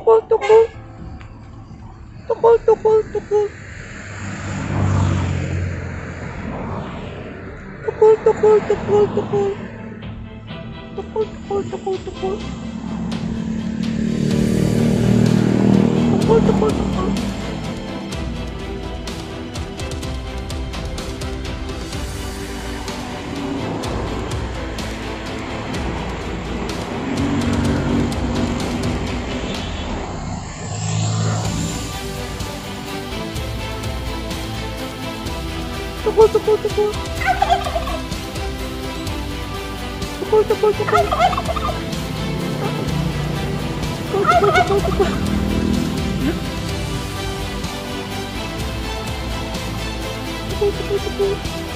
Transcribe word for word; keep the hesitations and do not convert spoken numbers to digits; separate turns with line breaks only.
tukul, tukul. Tukul, tukul, tukul. Tukul, tukul, tukul, tukul. Tukul, tukul, tukul, tukul. Tukul, tukul, tukul. Tukul, tukul, tukul. Tukul, tukul, tukul. Tukul, tukul, tukul, tukul. Tukul, tukul, tukul.